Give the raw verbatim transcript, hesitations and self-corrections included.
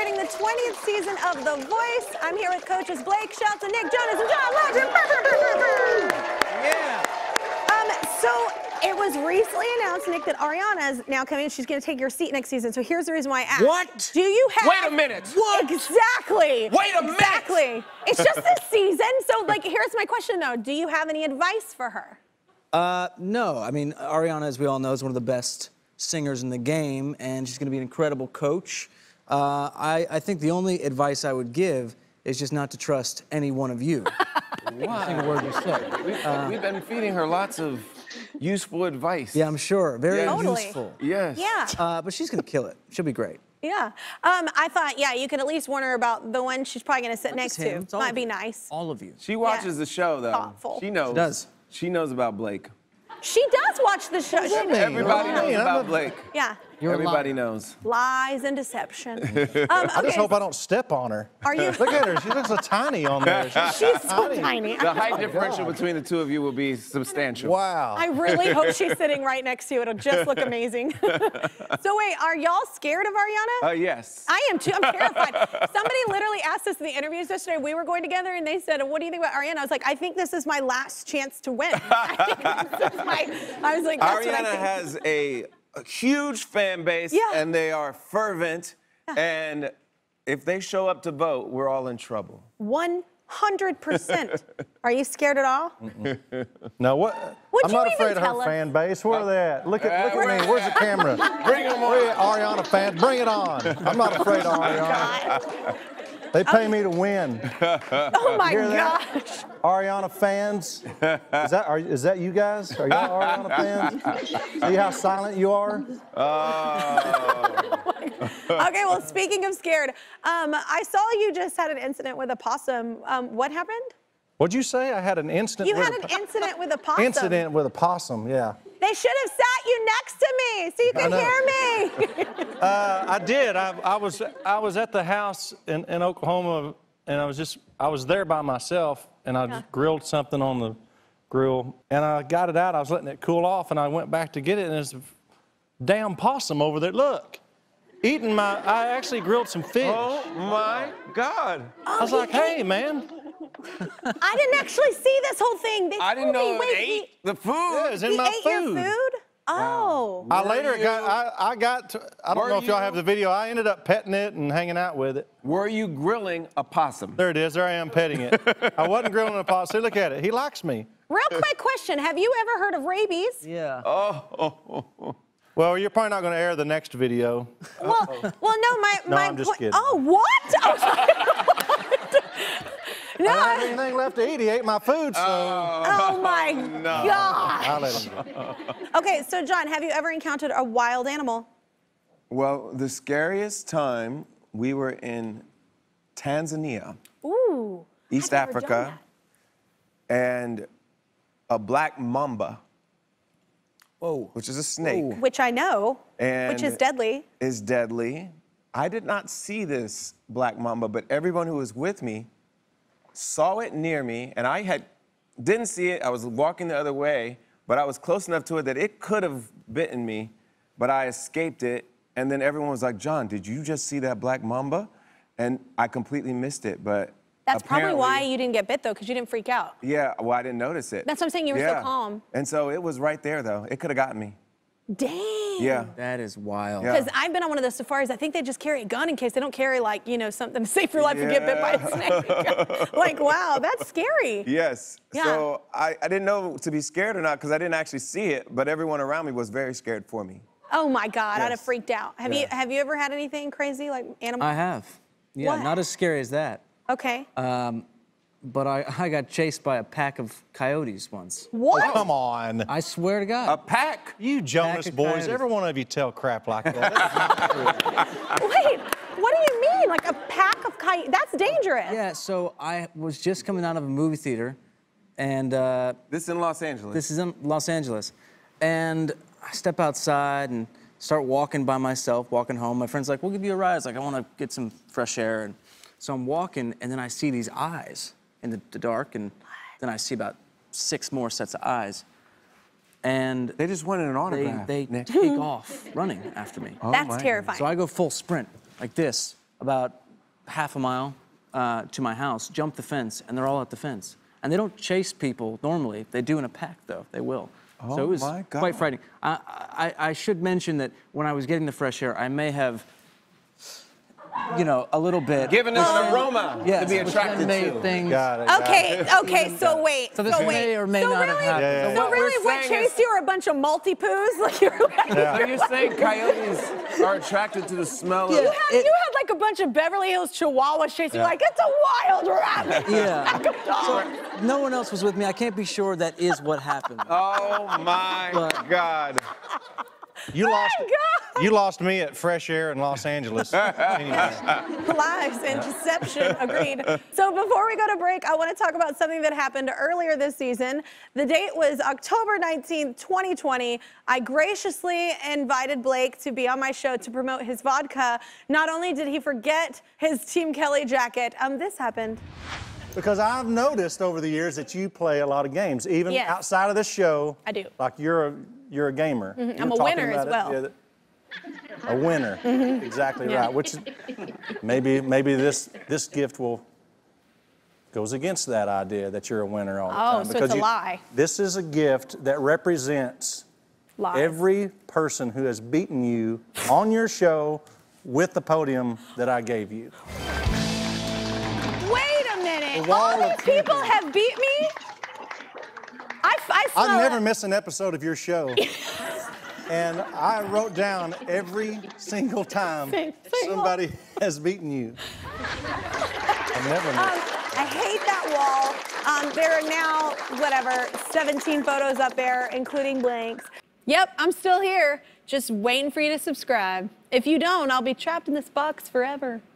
celebrating the twentieth season of The Voice. I'm here with coaches Blake Shelton, Nick Jonas, and John Legend. Yeah. Um, so it was recently announced, Nick, that Ariana is now coming. She's going to take your seat next season. So here's the reason why I asked. What? Do you have? Wait a minute. What? Exactly. Wait a minute. Exactly. It's just this season. So, like, here's my question though: do you have any advice for her? Uh, no. I mean, Ariana, as we all know, is one of the best singers in the game, and she's going to be an incredible coach. Uh, I, I think the only advice I would give is just not to trust any one of you. Why? Single word you said. We've, uh, we've been feeding her lots of useful advice. Yeah, I'm sure. Very Yeah. Totally. useful. Yes. Yeah. Uh, but she's going to kill it. She'll be great. Yeah. Um, I thought, yeah, you could at least warn her about the one she's probably going to sit Not next just him, to. it's all Might of be you. nice. All of you. She watches Yeah. the show, though. Thoughtful. She knows. She does. She knows about Blake. She does watch the show. She- Everybody What do knows you mean? I'm about a- Blake. Yeah. You're a Everybody liar. knows. Lies and deception. um, I just okay, hope I don't step on her. Are you? Look at her. She looks so tiny on there. She's, She's so tiny. The height differential between the two of you will be substantial. wow. I really hope she's sitting right next to you. It'll just look amazing. So wait, are y'all scared of Ariana? Uh, yes. I am too. I'm terrified. Somebody literally asked us in the interviews yesterday. We were going together, and they said, "What do you think about Ariana?" I was like, "I think this is my last chance to win." I, think this is my, I was like, That's what I Ariana think. has a, a huge fan base, Yeah. and they are fervent. And if they show up to vote, we're all in trouble. one hundred percent. Are you scared at all? No, what? Would I'm you not even afraid of tell her us? fan base. Where are they at? Look at, look Uh, at me. Where's the camera? Bring them Where on. are Ariana fans? Bring it on. I'm not afraid of Ariana. God. They pay me to win. Oh my Hear that? gosh. Ariana fans. Is that, are, is that you guys? Are y'all Ariana fans? See how silent you are? Oh. Okay, well, speaking of scared, um, I saw you just had an incident with a possum. Um, what happened? Whatuld you say? I had an incident You with had a an po- incident with a possum. incident with a possum, yeah. They should have sat you next to me so you could I hear me. Uh, I did. I, I was I was at the house in, in Oklahoma, and I was just I was there by myself, and I just grilled something on the grill, and I got it out. I was letting it cool off, and I went back to get it, and there's a damn possum over there. Look, eating my. I actually grilled some fish. Oh my God. I was like, hey man, I didn't actually see this whole thing. They I didn't told me, know wait, it ate the food. yeah, it's in he, he my ate food. your food? Oh. I Were later you- got. I, I got. To, I don't Were know if y'all you- have the video. I ended up petting it and hanging out with it. Were you grilling a possum? There it is. There I am petting it. I wasn't grilling a possum. See, look at it. He likes me. Real quick question. Have you ever heard of rabies? Yeah. Oh, oh, oh, oh. Well, you're probably not going to air the next video. Well, well, no, my, No, my I'm just point- kidding. Oh, what? I was like, no, I don't have I- anything left to eat. He ate my food, so oh my God. I let him go. Okay, so John, have you ever encountered a wild animal? Well, the scariest time we were in Tanzania, Ooh. East I've never done Africa, and a black mamba, Whoa. which is a snake, that. Which I know, and which is deadly. is deadly. I did not see this black mamba, but everyone who was with me saw it near me, and I had didn't see it. I was walking the other way, but I was close enough to it that it could have bitten me, but I escaped it. And then everyone was like, "John, did you just see that black mamba?" And I completely missed it, but That's probably why apparently- you didn't get bit, though, because you didn't freak out. Yeah, well, I didn't notice it. That's what I'm saying, you were so Yeah. calm. And so it was right there, though. It could have gotten me. Dang. Yeah. That is wild. Yeah. Because I've been on one of those safaris. I think they just carry a gun in case they don't carry, like, you know, something to save your life and get bit by a snake. Like, wow, that's scary. Yes. Yeah. So I, I didn't know to be scared or not because I didn't actually see it, but everyone around me was very scared for me. Oh my God, I'd have Yes. freaked out. Have you Yeah. have you ever had anything crazy like animal? I have. Yeah, What? not as scary as that. Okay. Um, but I, I got chased by a pack of coyotes once. What? Come on. I swear to A God. pack? You Jonas of boys, coyotes. every one of you tell crap like that. Wait, what do you mean? Like a pack of coyotes? That's dangerous. Yeah, so I was just coming out of a movie theater, and uh, This in Los Angeles. this is in Los Angeles. And I step outside and start walking by myself, walking home. My friend's like, we'll give you a ride. I was like, I want to get some fresh air. And so I'm walking, and then I see these eyes in the, the dark, and then I see about six more sets of eyes. And They just wanted an they, autograph. they Nick. take off running after me. Oh, That's my terrifying. So I go full sprint, like this, about half a mile uh, to my house, jump the fence, and they're all at the fence. And they don't chase people normally. They do in a pack, though. They will. Oh, so it was my God. quite frightening. I, I, I should mention that when I was getting the fresh air, I may have, you know, a little bit. Giving us an aroma yes, to be which attracted then made to. things. Got it. got Okay, it. okay, so wait. So this wait. may or may so not have really, happened. Yeah, yeah, So yeah. really, What we're what saying chased is- you are a bunch of multi-poos? Like you're like, Yeah. So you're saying coyotes are attracted to the smell of... you, had, It- you had like a bunch of Beverly Hills Chihuahuas chasing you Yeah. like, it's a wild rabbit. Yeah. Pack of dogs. No one else was with me. I can't be sure that is what happened. Oh, my But- God. You lost. Oh God. You lost me at Fresh Air in Los Angeles. Anyway. Lies and deception, agreed. So before we go to break, I want to talk about something that happened earlier this season. The date was October nineteenth, twenty twenty. I graciously invited Blake to be on my show to promote his vodka. Not only did he forget his Team Kelly jacket, um, this happened. Because I've noticed over the years that you play a lot of games, even Yes. outside of the show. I do. Like you're a you're a gamer. I'm You're a talking winner as about it, well. yeah, that- a winner. Exactly Yeah. right. Which maybe maybe this this gift will goes against that idea that you're a winner all the Oh, time. so it's a you- lie. This is a gift that represents Lies. every person who has beaten you on your show with the podium that I gave you. Wait a minute. The wall All of these people people. have beat me? I, I smell I never it. miss an episode of your show. And I wrote down every single time Sing- single. somebody has beaten you. I never Um, miss. I hate that wall. Um, there are now, whatever, seventeen photos up there, including Blank's. Yep, I'm still here, just waiting for you to subscribe. If you don't, I'll be trapped in this box forever.